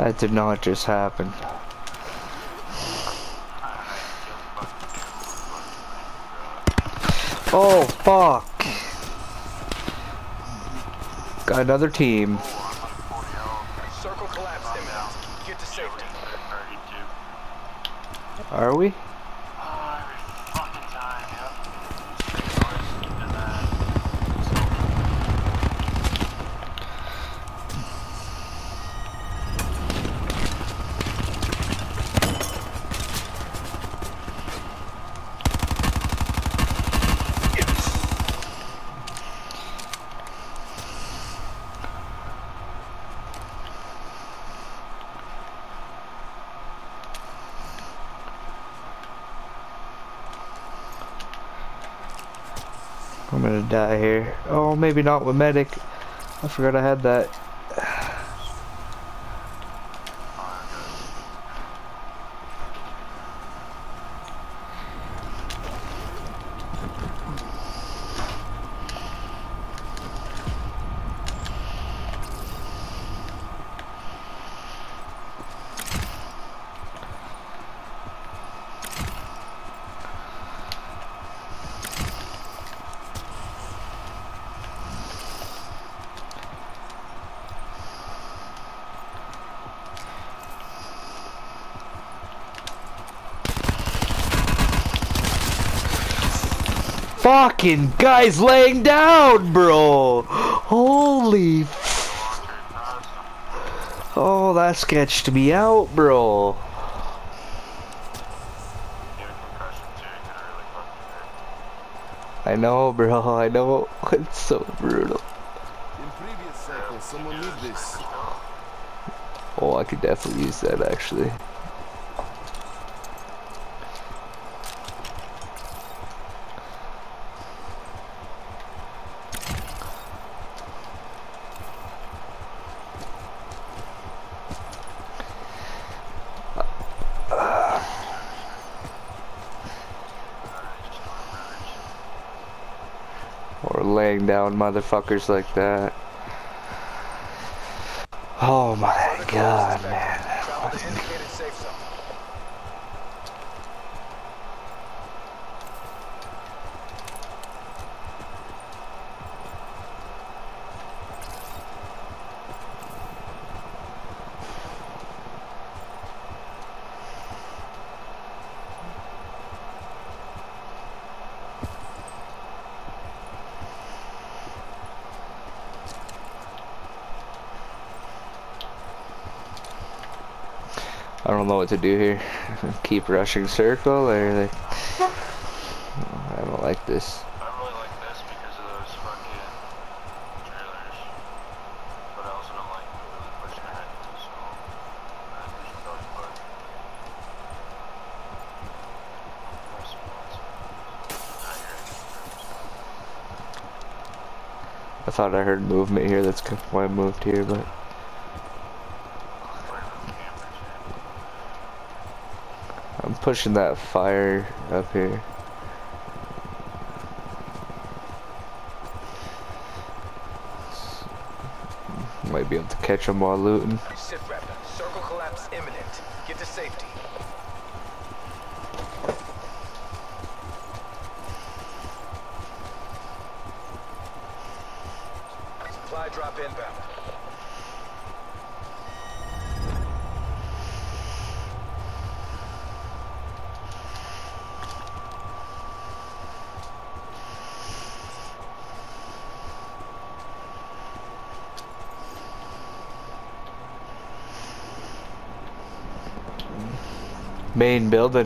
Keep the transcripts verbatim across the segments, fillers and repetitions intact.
That did not just happen. Oh, fuck. Got another team. Circle collapse imminent. Get to safety. Are we? I'm gonna die here. Oh, maybe not with medic. I forgot I had that. Fucking guys laying down, bro. Holy f oh, that sketched me out, bro. I know, bro. I know. It's so brutal. In previous cycles, someone need this. Oh, I could definitely use that, actually. Or laying down motherfuckers like that. Oh my god, man. Travel to indicated safe zone. I don't know what to do here. Keep rushing circle or like, I don't like this. I really like this because of those fucking trailers. But I also don't like really pushing ahead, so I think we should probably put more spots. Ah, you're right. I thought I heard movement here, that's why I moved here, but I'm pushing that fire up here. Might be able to catch them while looting. Sit rep. Circle collapse imminent. Get to safety. Supply drop inbound. Main building.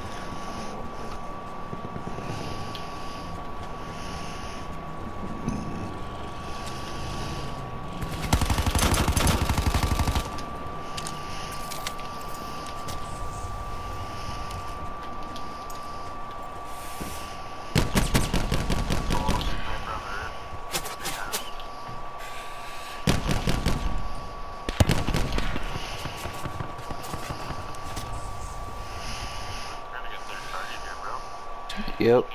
Yep.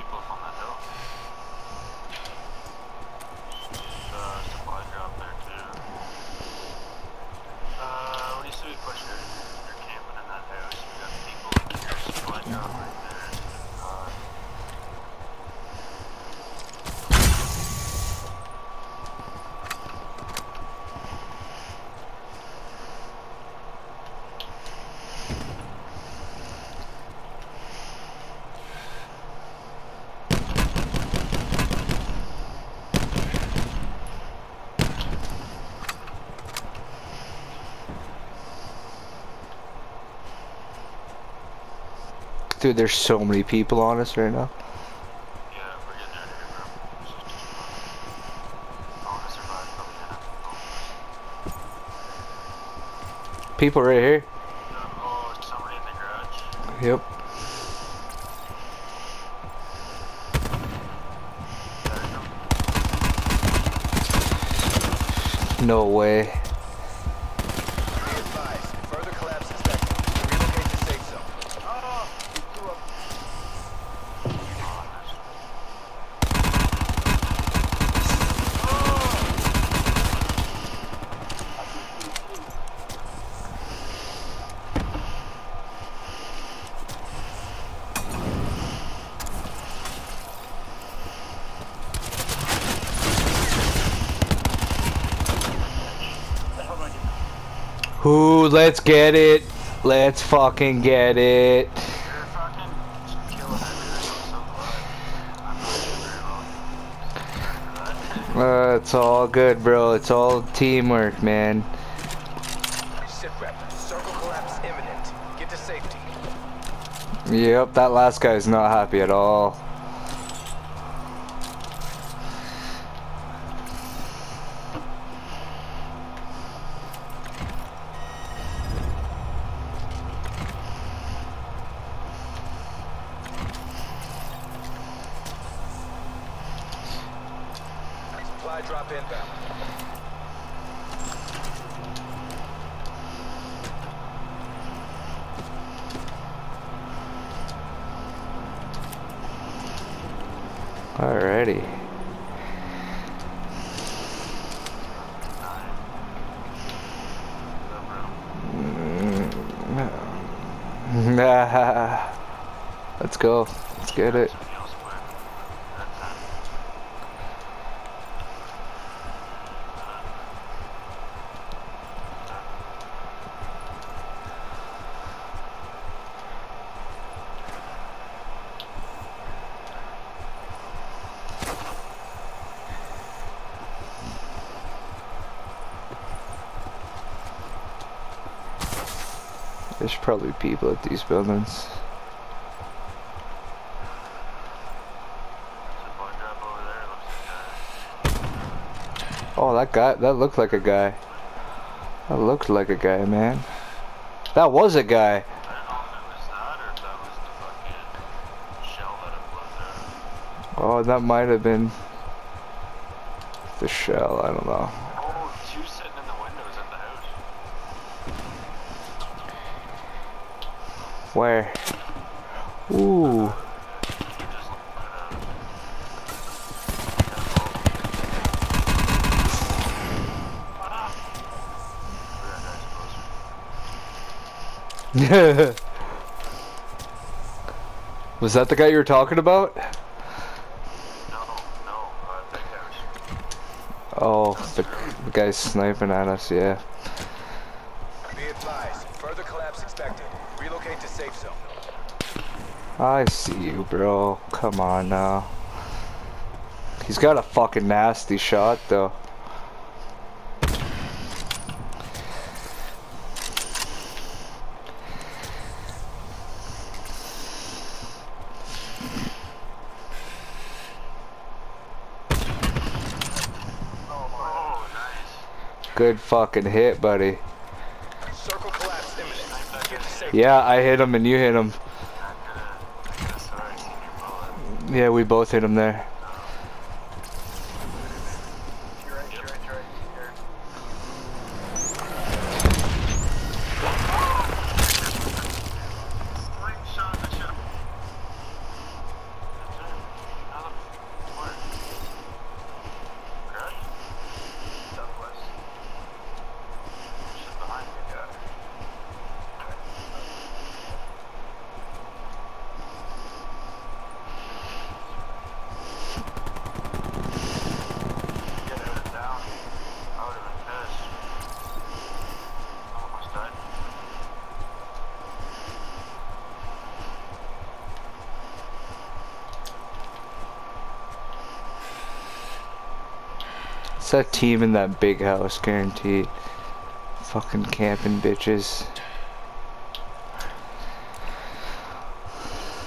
Uh, supply drop there too. Uh, what do you say we push Dude, there's so many people on us right now. Yeah, we're getting out of here, bro. This is just too fun. I wanna survive till the end. People right here. Oh, somebody in the garage. Yep. No way. Be advised, further collapse expected. Relocate to safe zone. Oh, he blew up. Ooh, let's get it. Let's fucking get it. You're fucking killing everything. I'm so glad. I'm not doing very well. Uh, it's all good, bro. It's all teamwork, man. Sit rep. Circle collapse imminent. Get to safety. Yep, that last guy's not happy at all. Supply drop inbound. Alrighty. Nah. Let's go. Let's get it. There's probably people at these buildings. Oh, that guy, that looked like a guy. That looked like a guy, man. That was a guy. I don't know if it was that or if that was the fucking shell that it blew through. Oh, that might have been the shell, I don't know. Oh, two sitting in the windows at the house. Where? Ooh. Was that the guy you were talking about? No, no, uh, big house. Oh, the, the guy's sniping at us, yeah. Be advised, further collapse expected. Relocate to safe zone. I see you, bro. Come on now. He's got a fucking nasty shot, though. Oh, nice. Good fucking hit, buddy. Circle collapse imminent. Get to safety. Yeah, I hit him and you hit him. I could have sorry, seen your bullet. Yeah, we both hit him there. You're right, you're right, you're right. Here. Slingshot the shit. That's it. Another where? Garage? Southwest. Shit behind me, guy. Get out of down. I would have been pissed. Almost died. It's that team in that big house, guaranteed. Fucking camping bitches.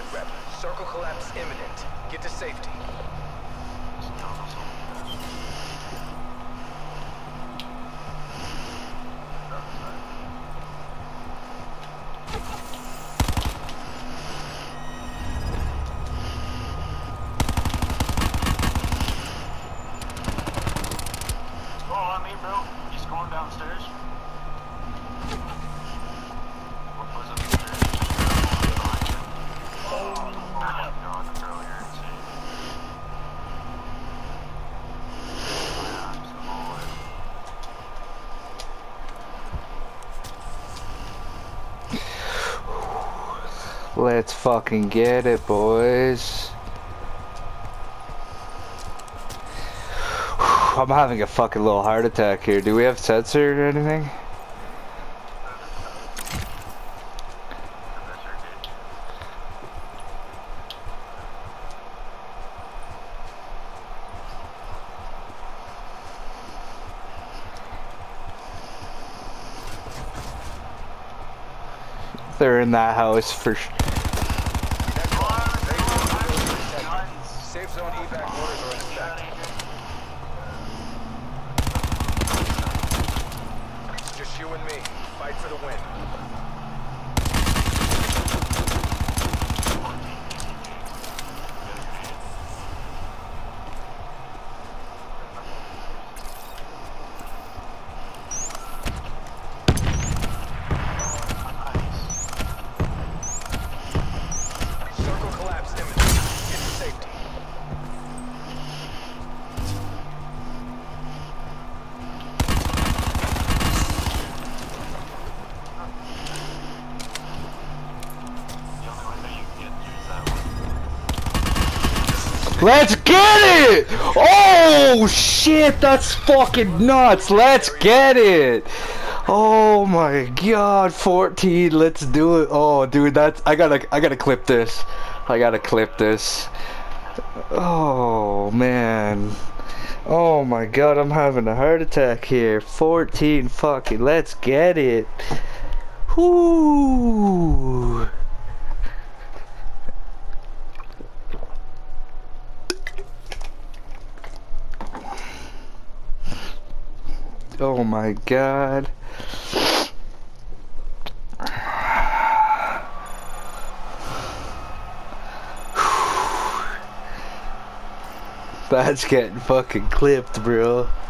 rep. Circle collapse imminent. Get to safety. Oh, on me, bro. He's going downstairs. What was it? Oh my god, that's earlier. Let's fucking get it, boys. I'm having a fucking little heart attack here. Do we have sensor or anything? They're in that house for sure. Safe zone evac orders are in effect. Just you and me. Fight for the win. Circle collapse imminent. Get to safety. Let's get it! Oh shit, that's fucking nuts. Let's get it. Oh my god, fourteen, let's do it. Oh dude, that's I gotta I gotta clip this. I gotta clip this. Oh man. Oh my god, I'm having a heart attack here. fourteen fucking, let's get it. Whoo. Oh my god. That's getting fucking clipped, bro.